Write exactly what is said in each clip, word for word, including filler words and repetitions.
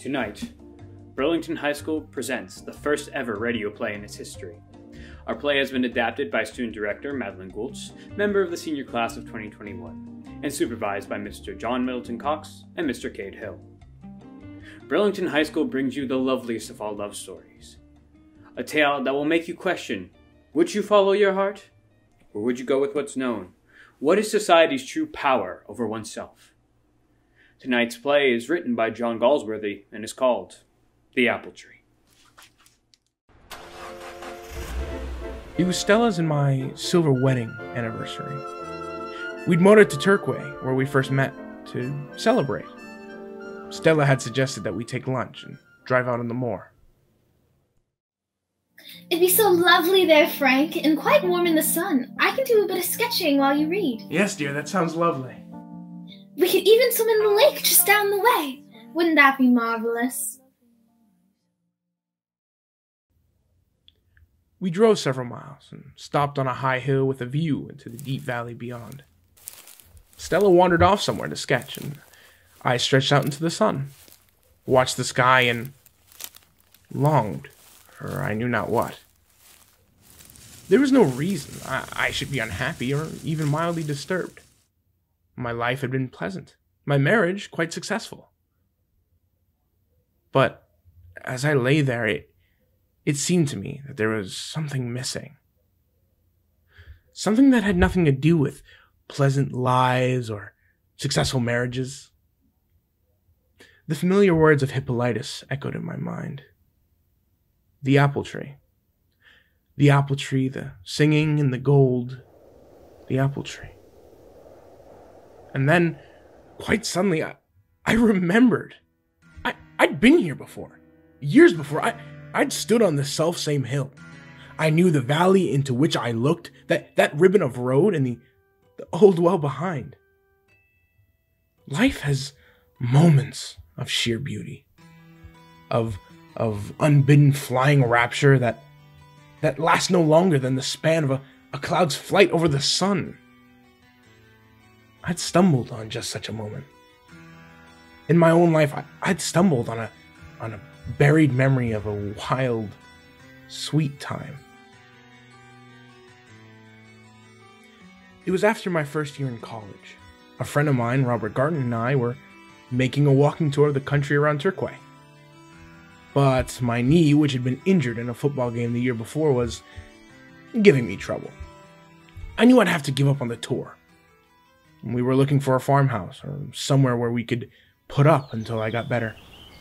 Tonight, Burlington High School presents the first ever radio play in its history. Our play has been adapted by student director Madeline Gulch, member of the senior class of twenty twenty-one, and supervised by Mister John Middleton Cox and Mister Cade Hill. Burlington High School brings you the loveliest of all love stories. A tale that will make you question, would you follow your heart? Or would you go with what's known? What is society's true power over oneself? Tonight's play is written by John Galsworthy and is called The Apple Tree. It was Stella's and my silver wedding anniversary. We'd motored to Turquay, where we first met, to celebrate. Stella had suggested that we take lunch and drive out on the moor. It'd be so lovely there, Frank, and quite warm in the sun. I can do a bit of sketching while you read. Yes, dear, that sounds lovely. We could even swim in the lake just down the way. Wouldn't that be marvelous? We drove several miles and stopped on a high hill with a view into the deep valley beyond. Stella wandered off somewhere to sketch, and I stretched out into the sun, watched the sky, and longed for I knew not what. There was no reason I, I should be unhappy or even mildly disturbed. My life had been pleasant, my marriage quite successful. But as I lay there, it, it seemed to me that there was something missing. Something that had nothing to do with pleasant lives or successful marriages. The familiar words of Hippolytus echoed in my mind. The apple tree. The apple tree, the singing and the gold. The apple tree. And then, quite suddenly, I, I remembered. I, I'd been here before. Years before, I, I'd stood on the self-same hill. I knew the valley into which I looked, that, that ribbon of road and the, the old well behind. Life has moments of sheer beauty. Of, of unbidden flying rapture that, that lasts no longer than the span of a, a cloud's flight over the sun. I'd stumbled on just such a moment. In my own life, I, I'd stumbled on a, on a buried memory of a wild, sweet time. It was after my first year in college. A friend of mine, Robert Garton, and I were making a walking tour of the country around Turquay. But my knee, which had been injured in a football game the year before, was giving me trouble. I knew I'd have to give up on the tour. We were looking for a farmhouse or somewhere where we could put up until I got better.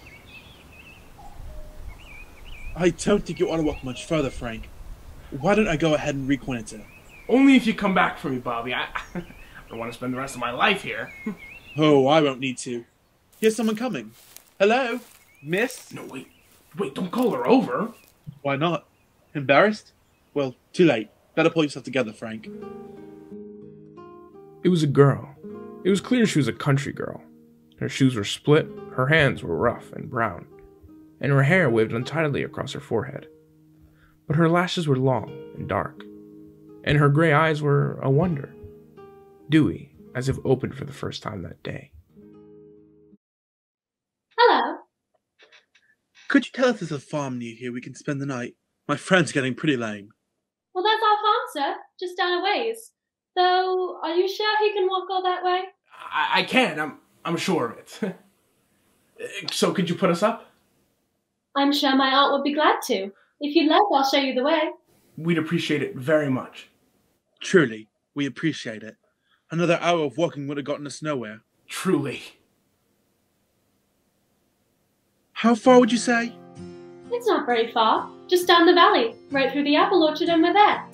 I don't think you ought to walk much further, Frank. Why don't I go ahead and reconnoiter? Only if you come back for me, Bobby. I, I don't want to spend the rest of my life here. Oh, I won't need to. Here's someone coming. Hello? Miss? No, wait. Wait, don't call her over. Why not? Embarrassed? Well, too late. Better pull yourself together, Frank. It was a girl. It was clear she was a country girl. Her shoes were split, her hands were rough and brown, and her hair waved untidily across her forehead. But her lashes were long and dark, and her gray eyes were a wonder, dewy, as if opened for the first time that day. Hello. Could you tell us there's a farm near here we can spend the night? My friend's getting pretty lame. Well, there's our farm, sir, just down a ways. Though, are you sure he can walk all that way? I, I can, I'm, I'm sure of it. So could you put us up? I'm sure my aunt would be glad to. If you'd like, I'll show you the way. We'd appreciate it very much. Truly, we appreciate it. Another hour of walking would have gotten us nowhere. Truly. How far would you say? It's not very far. Just down the valley, right through the apple orchard, and we're there.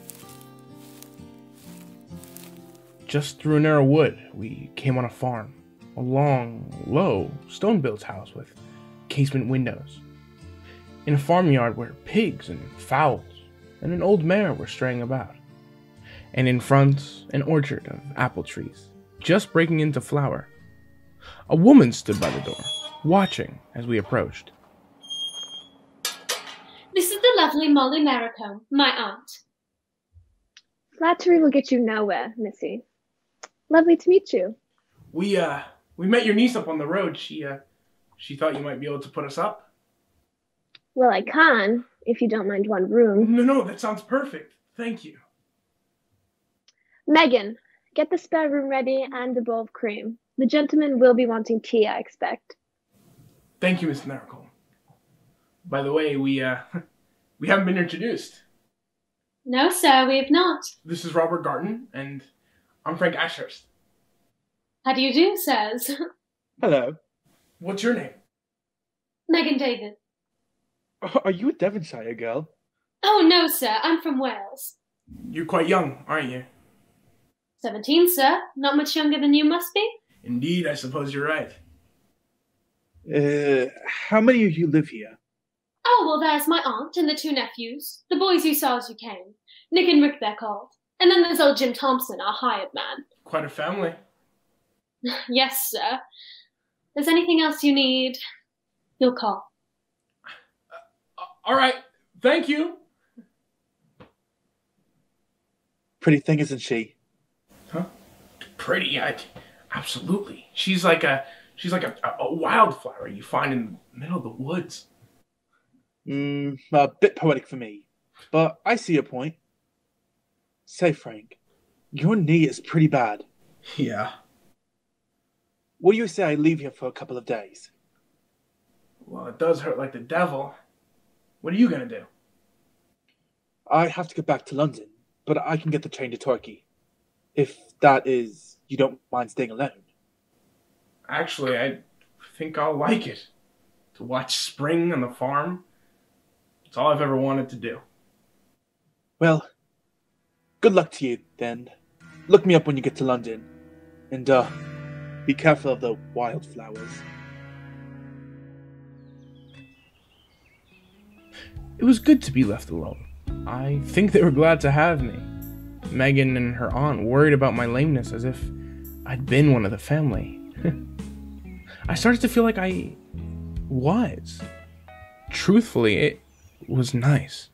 Just through a narrow wood, we came on a farm. A long, low, stone-built house with casement windows. In a farmyard where pigs and fowls and an old mare were straying about. And in front, an orchard of apple trees, just breaking into flower. A woman stood by the door, watching as we approached. This is the lovely Molly Maricombe, my aunt. Flattery will get you nowhere, Missy. Lovely to meet you. We, uh, we met your niece up on the road. She, uh, She thought you might be able to put us up? Well, I can, if you don't mind one room. No, no, that sounds perfect. Thank you. Megan, get the spare room ready and a bowl of cream. The gentleman will be wanting tea, I expect. Thank you, Miss Miracle. By the way, we, uh, we haven't been introduced. No, sir, we have not. This is Robert Garton, and I'm Frank Ashurst. How do you do, sirs? Hello. What's your name? Megan David. Are you a Devonshire girl? Oh, no, sir, I'm from Wales. You're quite young, aren't you? Seventeen, sir. Not much younger than you must be. Indeed, I suppose you're right. Uh, how many of you live here? Oh, well, there's my aunt and the two nephews, the boys you saw as you came. Nick and Rick, they're called. And then there's old Jim Thompson, our hired man. Quite a family. Yes, sir. If there's anything else you need, you'll call. Uh, all right, thank you. Pretty thing, isn't she? Huh? Pretty? I, absolutely. She's like a she's like a, a wildflower you find in the middle of the woods. Mm, a bit poetic for me, but I see your point. Say, Frank, your knee is pretty bad. Yeah. What do you say I leave here for a couple of days? Well, it does hurt like the devil. What are you gonna do? I have to get back to London, but I can get the train to Torquay. If that is, you don't mind staying alone. Actually, I think I'll like it. To watch spring on the farm. It's all I've ever wanted to do. Well, good luck to you, then. Look me up when you get to London. And, uh, be careful of the wildflowers. It was good to be left alone. I think they were glad to have me. Megan and her aunt worried about my lameness as if I'd been one of the family. I started to feel like I was. Truthfully, it was nice.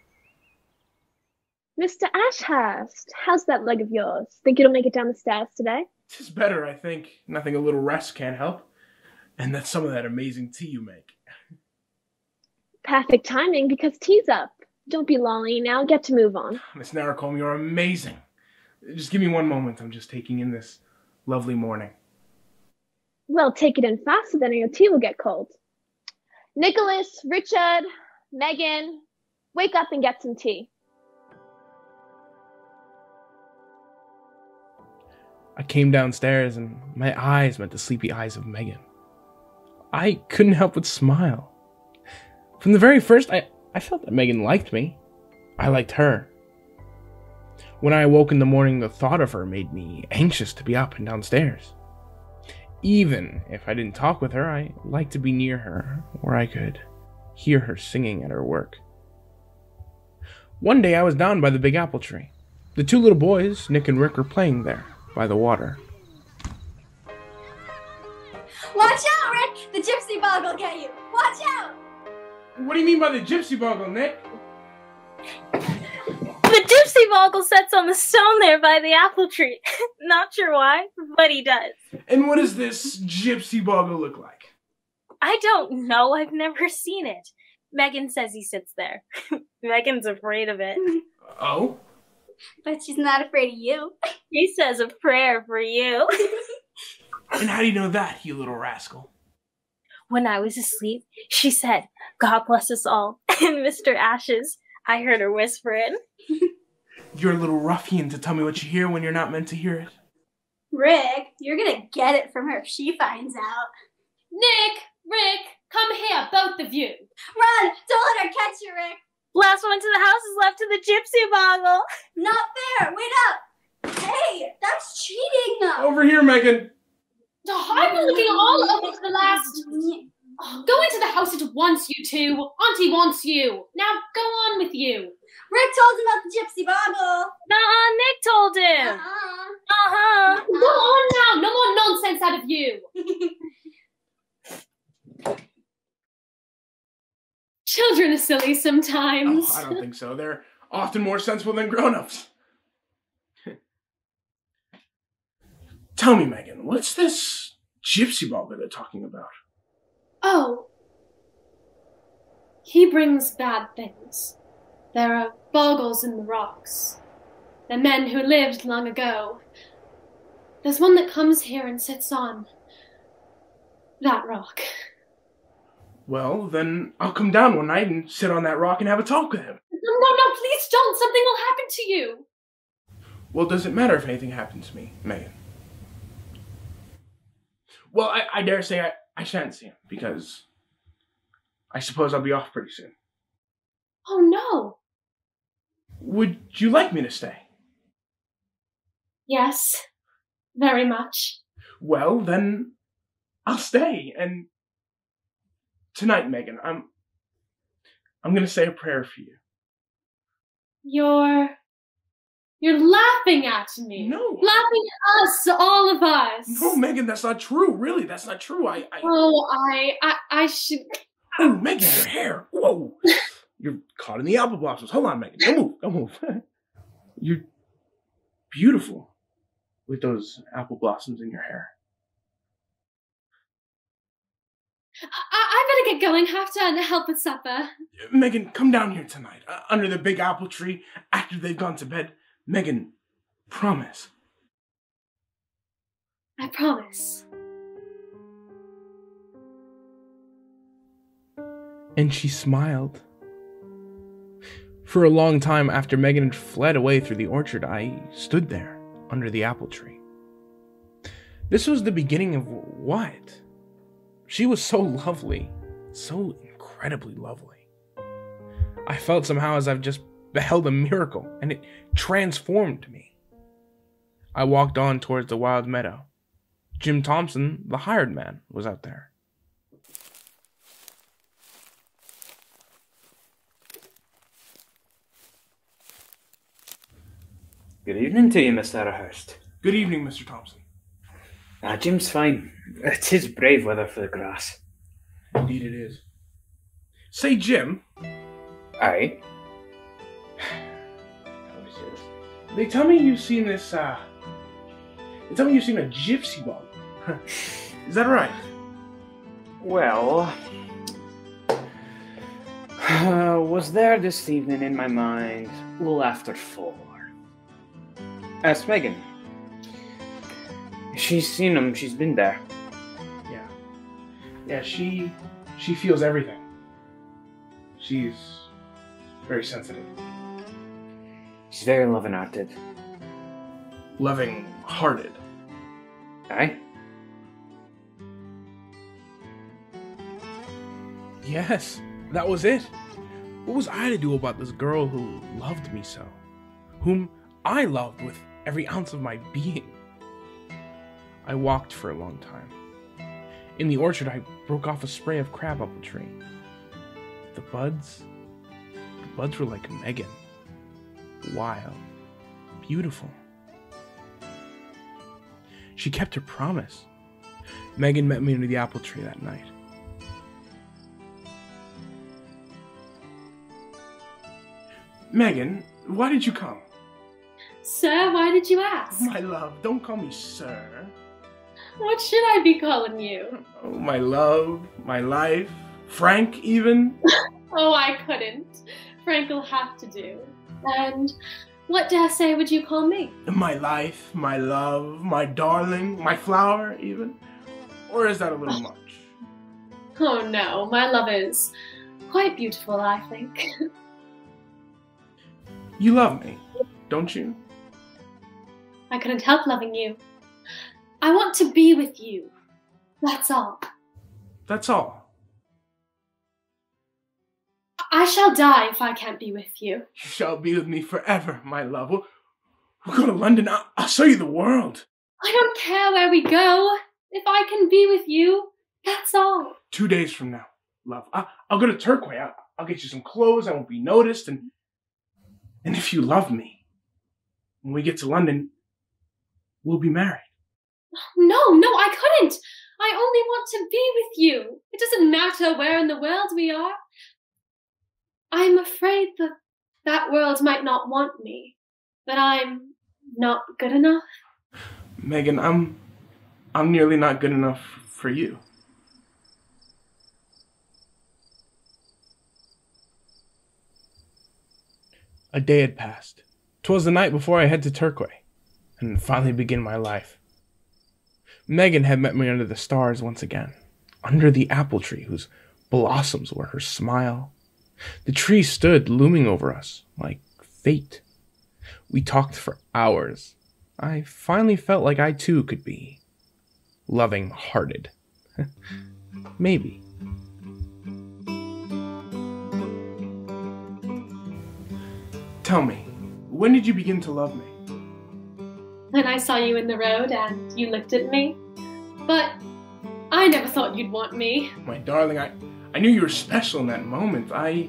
Mister Ashurst, how's that leg of yours? Think it'll make it down the stairs today? It's better, I think. Nothing a little rest can't help. And that's some of that amazing tea you make. Perfect timing, because tea's up. Don't be lolly now. Get to move on. Miss Narracombe, you're amazing. Just give me one moment. I'm just taking in this lovely morning. Well, take it in faster, then or your tea will get cold. Nicholas, Richard, Megan, wake up and get some tea. I came downstairs and my eyes met the sleepy eyes of Megan. I couldn't help but smile. From the very first, I, I felt that Megan liked me. I liked her. When I awoke in the morning, the thought of her made me anxious to be up and downstairs. Even if I didn't talk with her, I liked to be near her, where I could hear her singing at her work. One day I was down by the big apple tree. The two little boys, Nick and Rick, were playing there, by the water. Watch out, Rick! The gypsy bug will get you! Watch out! What do you mean by the gypsy boggle, Nick? The gypsy boggle sits on the stone there by the apple tree. Not sure why, but he does. And what does this gypsy boggle look like? I don't know. I've never seen it. Megan says he sits there. Megan's afraid of it. Oh? But she's not afraid of you. He says a prayer for you. And how do you know that, you little rascal? When I was asleep, she said, God bless us all. And Mister Ashes, I heard her whispering. You're a little ruffian to tell me what you hear when you're not meant to hear it. Rick, you're gonna get it from her if she finds out. Nick, Rick, come here, both of you. Run! Don't let her catch you, Rick! Last one to the house is left to the gypsy boggle. Not fair! Wait up! Hey, that's cheating though! Over here, Megan! Oh, I've been looking all over for the last... Oh, go into the house at once, you two. Auntie wants you. Now, go on with you. Rick told him about the gypsy boggle. Nuh-uh, Nick told him. Uh-huh. Uh-huh. Go on now. No more nonsense out of you. Children are silly sometimes. Oh, I don't think so. They're often more sensible than grown-ups. Tell me, Megan, what's this gypsy boggle they're talking about? Oh. He brings bad things. There are boggles in the rocks. They're men who lived long ago. There's one that comes here and sits on that rock. Well, then I'll come down one night and sit on that rock and have a talk with him. No, no, no, please don't. Something will happen to you. Well, does it matter if anything happens to me, Megan? Well, I, I dare say I, I shan't see him, because I suppose I'll be off pretty soon. Oh, no. Would you like me to stay? Yes, very much. Well, then I'll stay. And tonight, Megan, I'm I'm gonna say a prayer for you. You're you're laughing at me. No. Laughing at us, all of us. No, Megan, that's not true. Really, that's not true. I, I Oh, I I I should. Oh, Megan, your hair. Whoa. You're caught in the apple blossoms. Hold on, Megan. Don't move. Don't move. You're beautiful with those apple blossoms in your hair. I, I better get going. Have to help with supper. Megan, come down here tonight, uh, under the big apple tree, after they've gone to bed. Megan, promise. I promise. And she smiled. For a long time after Megan had fled away through the orchard, I stood there under the apple tree. This was the beginning of what? She was so lovely, so incredibly lovely. I felt somehow as I've just beheld a miracle, and it transformed me. I walked on towards the wild meadow. Jim Thompson, the hired man, was out there. Good evening to you, Mister Ashurst. Good evening, Mister Thompson. Ah, Jim's fine. It is brave weather for the grass. Indeed it is. Say, Jim. Aye? They tell me you've seen this, uh... They tell me you've seen a gypsy bug. Is that right? Well... Uh, was there this evening in my mind, a little after four. Ask Megan. She's seen him, she's been there. Yeah. Yeah, she... She feels everything. She's very sensitive. She's very loving-hearted. Loving-hearted. Aye? Yes, that was it. What was I to do about this girl who loved me so? Whom I loved with every ounce of my being. I walked for a long time. In the orchard, I broke off a spray of crabapple tree. The buds, the buds were like Megan. Wild, beautiful. She kept her promise. Megan met me under the apple tree that night. Megan, why did you come? Sir, why did you ask? My love, don't call me sir. What should I be calling you? Oh, my love, my life, Frank even. Oh, I couldn't. Frank will have to do. And what dare say would you call me? My life, my love, my darling, my flower even? Or is that a little much? Oh no, my love is quite beautiful, I think. You love me, don't you? I couldn't help loving you. I want to be with you. That's all. That's all. I shall die if I can't be with you. You shall be with me forever, my love. We'll, we'll go to London. I'll, I'll show you the world. I don't care where we go. If I can be with you, that's all. Two days from now, love. I, I'll go to Turquoise. I'll, I'll get you some clothes. I won't be noticed. And, and if you love me, when we get to London, we'll be married. No, no, I couldn't. I only want to be with you. It doesn't matter where in the world we are. I'm afraid that that world might not want me, that I'm not good enough. Megan, I'm, I'm nearly not good enough for you. A day had passed. 'Twas the night before I head to Turquay, and finally begin my life. Megan had met me under the stars once again, under the apple tree whose blossoms were her smile. The tree stood looming over us like fate. We talked for hours. I finally felt like I too could be loving-hearted. Maybe. Tell me, when did you begin to love me? When I saw you in the road and you looked at me. But I never thought you'd want me. My darling, I, I knew you were special in that moment. I...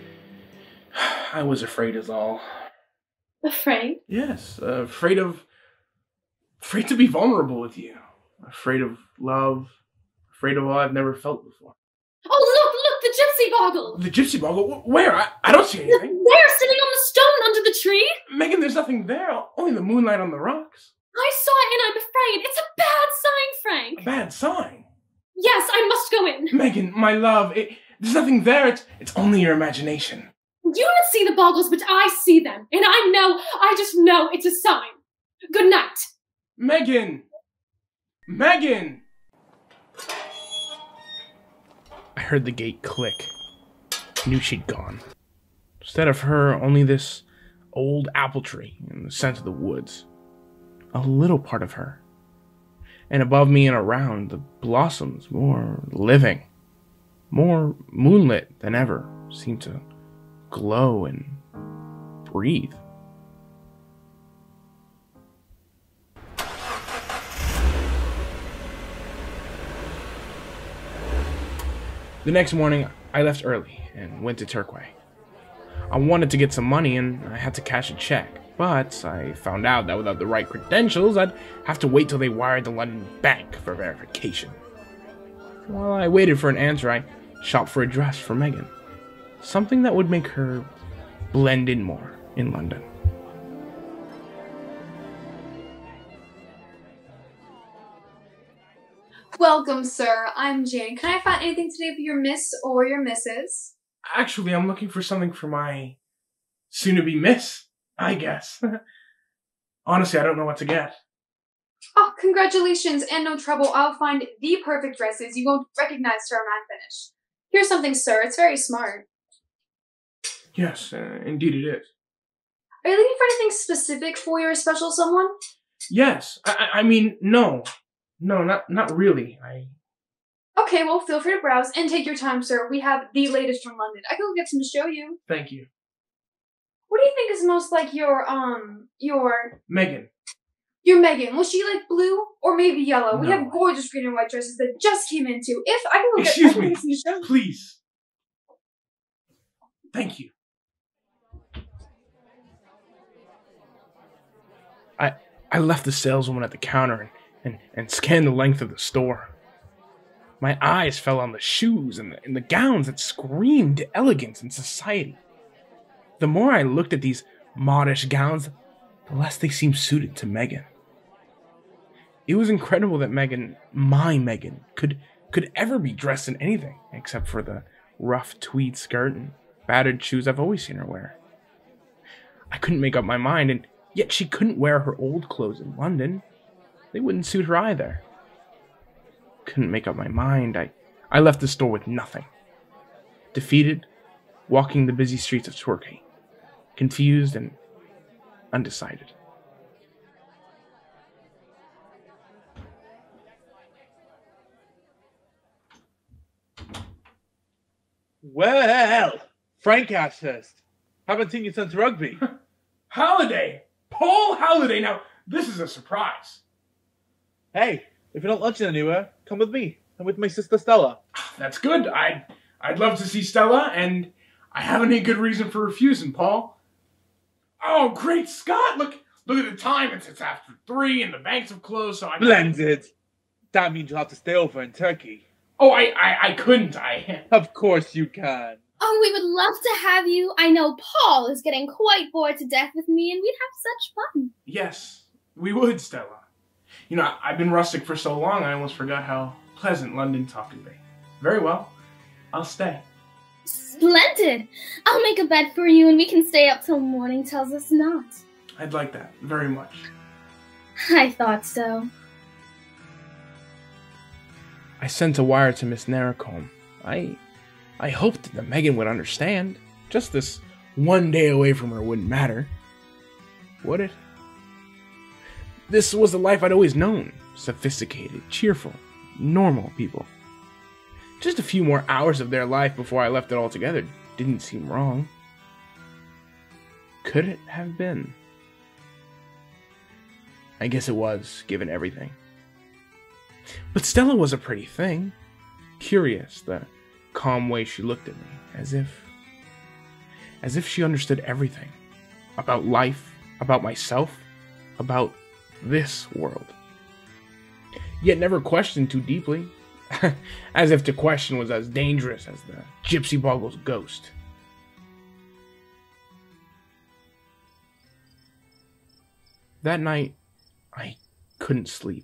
I was afraid is all. Afraid? Yes, uh, afraid of... Afraid to be vulnerable with you. Afraid of love. Afraid of all I've never felt before. Oh, look, look, the gypsy boggle! The gypsy boggle? Where? I, I don't see anything. There, sitting on the stone under the tree! Megan, there's nothing there. Only the moonlight on the rocks. I saw it and I'm afraid. It's a bad sign, Frank. A bad sign? Yes, I must go in. Megan, my love, it, there's nothing there. It's, it's only your imagination. You don't see the boggles, but I see them. And I know, I just know it's a sign. Good night. Megan! Megan! I heard the gate click. Knew she'd gone. Instead of her, only this old apple tree and the scent of the woods. A little part of her. And above me and around, the blossoms, more living, more moonlit than ever, seemed to glow and breathe. The next morning, I left early and went to Turquay. I wanted to get some money and I had to cash a check, but I found out that without the right credentials, I'd have to wait till they wired the London bank for verification. While I waited for an answer, I shopped for a dress for Megan. Something that would make her blend in more in London. Welcome, sir. I'm Jane. Can I find anything today for your miss or your missus? Actually, I'm looking for something for my soon-to-be miss, I guess. Honestly, I don't know what to get. Oh, congratulations and no trouble. I'll find the perfect dresses. You won't recognize her when I'm finished. Here's something, sir. It's very smart. Yes, uh, indeed it is. Are you looking for anything specific for your special someone? Yes. I, I mean, no. No, not not really. I... Okay, well, feel free to browse and take your time, sir. We have the latest from London. I can go get some to show you. Thank you. What do you think is most like your, um, your... Megan. Your Megan. Was she like blue or maybe yellow? No. We have gorgeous green and white dresses that just came in too. If I can go get... Excuse I can me, get some to show you. please. Thank you. I I left the saleswoman at the counter and, and, and scanned the length of the store. My eyes fell on the shoes and the, and the gowns that screamed elegance and society. The more I looked at these modish gowns, the less they seemed suited to Megan. It was incredible that Megan, my Megan, could could ever be dressed in anything except for the rough tweed skirt and battered shoes I've always seen her wear. I couldn't make up my mind, and yet she couldn't wear her old clothes in London. They wouldn't suit her either. Couldn't make up my mind. I, I left the store with nothing. Defeated, walking the busy streets of Torquay. Confused and undecided. Well, Frank Ashurst. Haven't seen you since rugby. Halliday! Paul Halliday! Now, this is a surprise. Hey, if you're not lunching anywhere, come with me. I'm with my sister Stella. That's good. I'd, I'd love to see Stella, and I haven't any good reason for refusing, Paul. Oh, great Scott! Look, look at the time. It's, it's after three, and the banks have closed, so I... Blended. That means you'll have to stay over in Turkey. Oh, I, I, I couldn't. I... Of course you can. Oh, we would love to have you. I know Paul is getting quite bored to death with me, and we'd have such fun. Yes, we would, Stella. You know, I've been rustic for so long, I almost forgot how pleasant London talk could be. Very well. I'll stay. Splendid! I'll make a bed for you and we can stay up till morning tells us not. I'd like that, very much. I thought so. I sent a wire to Miss Narracombe. I... I hoped that Megan would understand. Just this one day away from her wouldn't matter. Would it? This was the life I'd always known. Sophisticated, cheerful, normal people. Just a few more hours of their life before I left it altogether didn't seem wrong. Could it have been? I guess it was, given everything. But Stella was a pretty thing. Curious, the calm way she looked at me, as if... as if she understood everything. About life, about myself, about this world. Yet never questioned too deeply. As if to question was as dangerous as the Gypsy Boggle's ghost. That night, I couldn't sleep.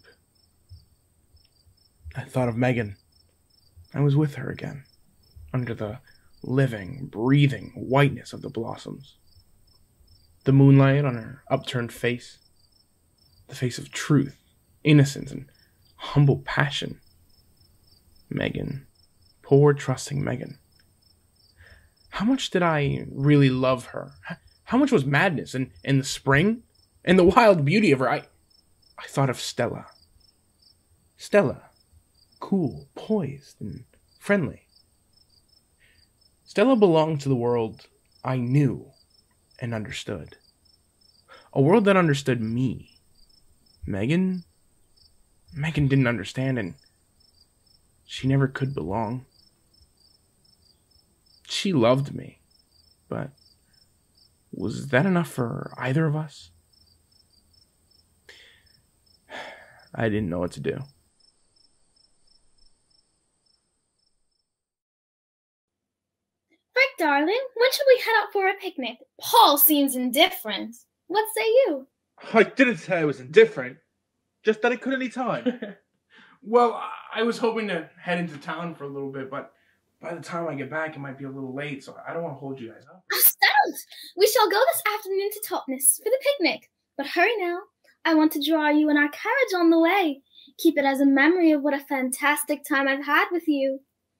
I thought of Megan. I was with her again, under the living, breathing whiteness of the blossoms. The moonlight on her upturned face. The face of truth, innocence, and humble passion. Megan. Poor, trusting Megan. How much did I really love her? How much was madness and, and the spring? And the wild beauty of her? I, I thought of Stella. Stella. Cool, poised, and friendly. Stella belonged to the world I knew and understood. A world that understood me. Megan? Megan didn't understand, and she never could belong. She loved me, but was that enough for either of us? I didn't know what to do. Frank, darling, when shall we head out for a picnic? Paul seems indifferent. What say you? I didn't say I was indifferent, just that I couldn't any time. Well, I was hoping to head into town for a little bit, but by the time I get back, it might be a little late, so I don't want to hold you guys up. Oh, settled! We shall go this afternoon to Totnes for the picnic. But hurry now. I want to draw you in our carriage on the way. Keep it as a memory of what a fantastic time I've had with you.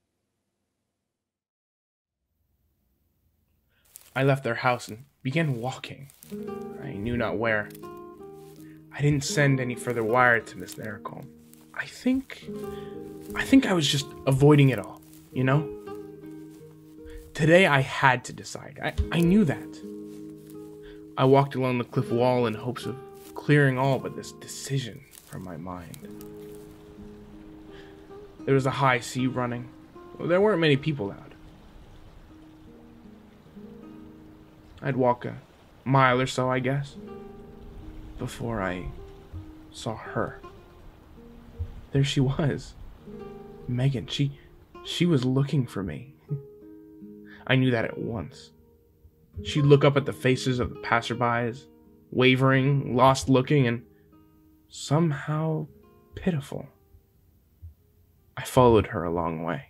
I left their house and began walking. I knew not where. I didn't send any further wire to Miss Narracombe. I think... I think I was just avoiding it all, you know? Today I had to decide. I, I knew that. I walked along the cliff wall in hopes of clearing all but this decision from my mind. There was a high sea running. There weren't many people out. I'd walk a mile or so, I guess, before I saw her. There she was. Megan, she, she was looking for me. I knew that at once. She'd look up at the faces of the passerbys, wavering, lost looking, and somehow pitiful. I followed her a long way.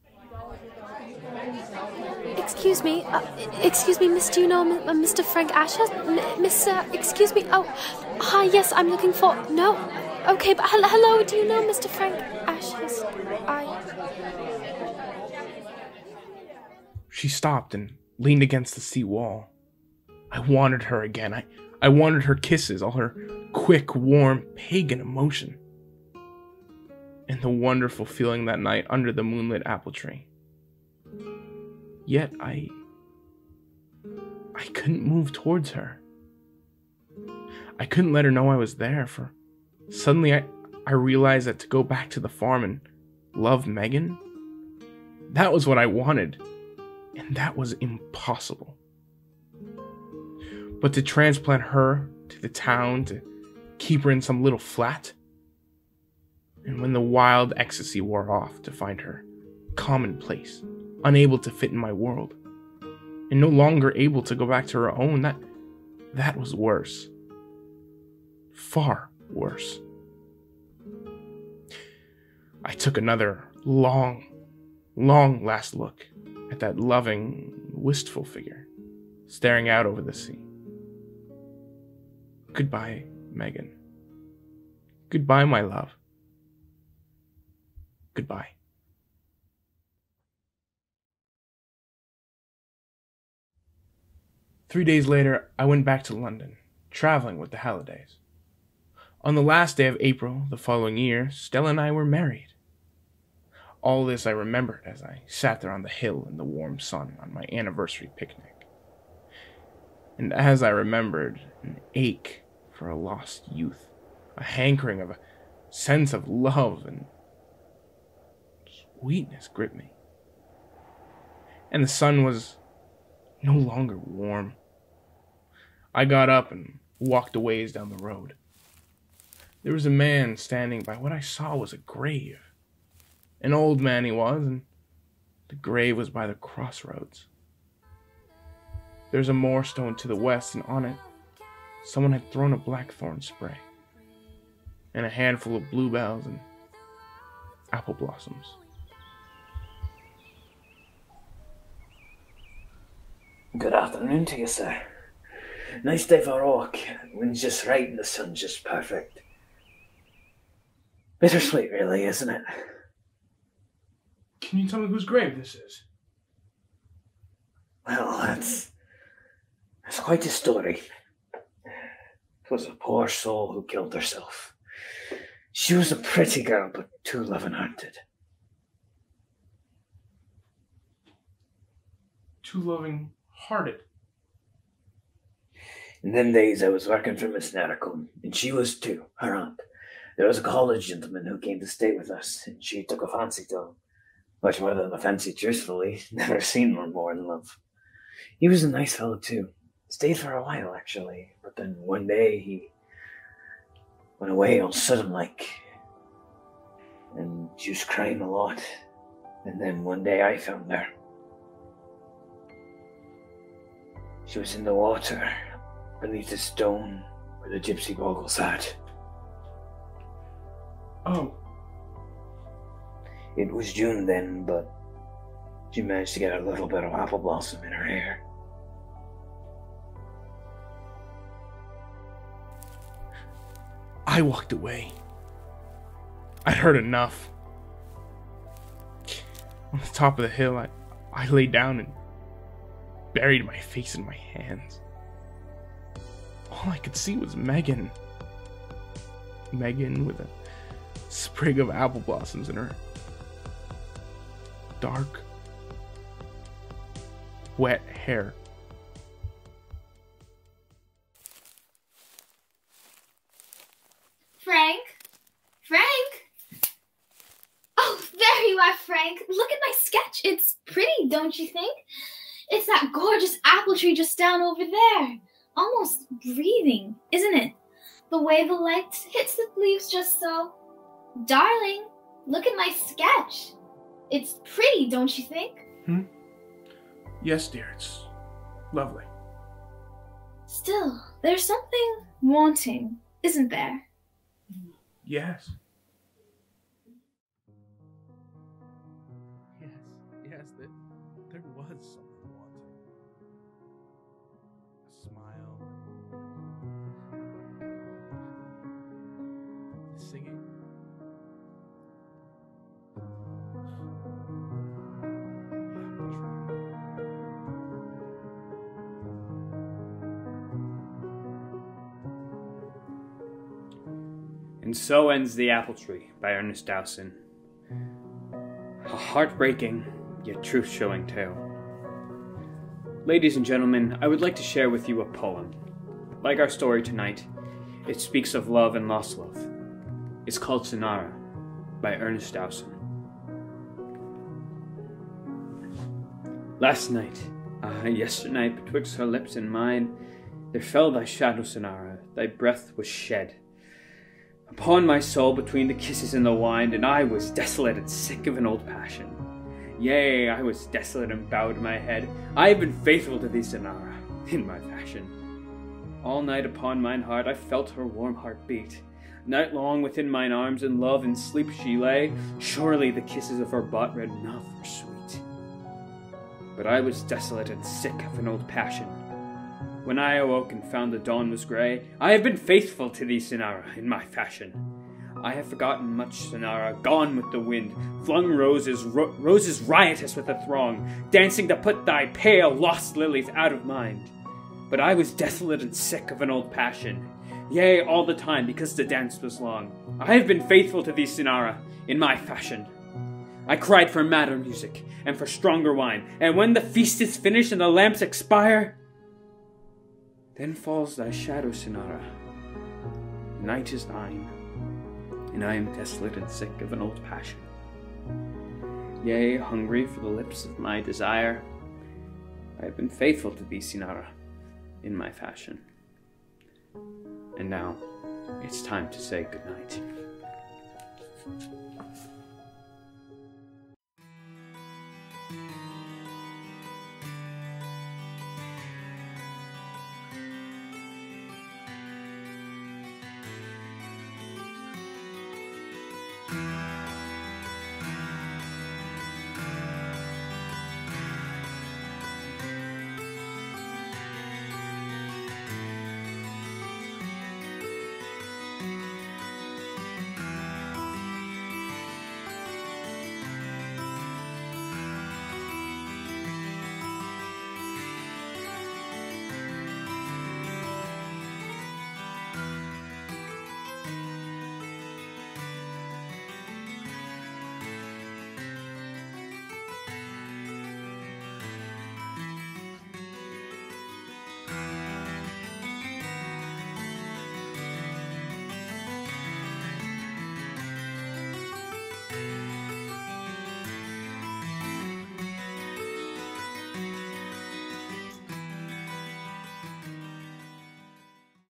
Excuse me, uh, excuse me, miss, do you know uh, Mister Frank Ashurst? M- miss, uh, excuse me, oh, hi, yes, I'm looking for, no, okay, but hello, hello, do you know Mister Frank Ashurst? I... She stopped and leaned against the sea wall. I wanted her again. I, I wanted her kisses, all her quick, warm, pagan emotion. And the wonderful feeling that night under the moonlit apple tree. Yet I... I couldn't move towards her. I couldn't let her know I was there, for suddenly I, I realized that to go back to the farm and love Megan, that was what I wanted. And that was impossible. But to transplant her to the town, to keep her in some little flat, and when the wild ecstasy wore off, to find her commonplace, unable to fit in my world, and no longer able to go back to her own, that, that was worse. Far worse. I took another long, long last look. at that loving, wistful figure staring out over the sea. Goodbye, Megan. Goodbye, my love. Goodbye. Three days later, I went back to London, traveling with the Hallidays. On the last day of April the following year, Stella and I were married. All this I remembered as I sat there on the hill in the warm sun on my anniversary picnic. And as I remembered, an ache for a lost youth, a hankering of a sense of love and sweetness gripped me. And the sun was no longer warm. I got up and walked a ways down the road. There was a man standing by what I saw was a grave. An old man he was, and the grave was by the crossroads. There's a moorstone to the west, and on it, someone had thrown a blackthorn spray, and a handful of bluebells and apple blossoms. Good afternoon to you, sir. Nice day for a walk. Wind's just right and the sun's just perfect. Bittersweet, really, isn't it? Can you tell me whose grave this is? Well, that's... that's quite a story. It was a poor soul who killed herself. She was a pretty girl, but too loving-hearted. Too loving-hearted? In them days, I was working for Miss Narracombe, and she was too, her aunt. There was a college gentleman who came to stay with us, and she took a fancy to him. Much more than a fancy, truthfully. Never seen one more in love. He was a nice fellow, too. Stayed for a while, actually. But then one day, he went away all sudden, like. And she was crying a lot. And then one day, I found her. She was in the water, beneath a stone where the gypsy bogle sat. Oh. It was June then, but she managed to get a little bit of apple blossom in her hair. I walked away. I'd heard enough. On the top of the hill, I, I lay down and buried my face in my hands. All I could see was Megan. Megan with a sprig of apple blossoms in her dark, wet hair. Frank? Frank? Oh, there you are, Frank. Look at my sketch. It's pretty, don't you think? It's that gorgeous apple tree just down over there. Almost breathing, isn't it? The way the light hits the leaves just so. Darling, look at my sketch. It's pretty, don't you think? Hmm? Yes, dear, it's lovely. Still, there's something wanting, isn't there? Yes. Yes, yes, there, there was something wanting. A smile. Singing. And so ends The Apple Tree by Ernest Dowson. A heartbreaking, yet truth-showing tale. Ladies and gentlemen, I would like to share with you a poem. Like our story tonight, it speaks of love and lost love. It's called Sonara by Ernest Dowson. Last night, ah, uh, yesternight, betwixt her lips and mine, there fell thy shadow, Sonara, thy breath was shed upon my soul between the kisses and the wine, and I was desolate and sick of an old passion. Yea, I was desolate and bowed my head. I have been faithful to thee, Sonara, in my fashion. All night upon mine heart I felt her warm heart beat. Night long within mine arms in love and sleep she lay. Surely the kisses of her bought red mouth were sweet. But I was desolate and sick of an old passion. When I awoke and found the dawn was grey, I have been faithful to thee, Sinara, in my fashion. I have forgotten much, Sinara, gone with the wind, flung roses, ro- roses riotous with a throng, dancing to put thy pale, lost lilies out of mind. But I was desolate and sick of an old passion, yea, all the time, because the dance was long. I have been faithful to thee, Sinara, in my fashion. I cried for madder music, and for stronger wine, and when the feast is finished and the lamps expire, then falls thy shadow, Sinara. The night is thine, and I am desolate and sick of an old passion. Yea, hungry for the lips of my desire, I have been faithful to thee, Sinara, in my fashion. And now, it's time to say goodnight.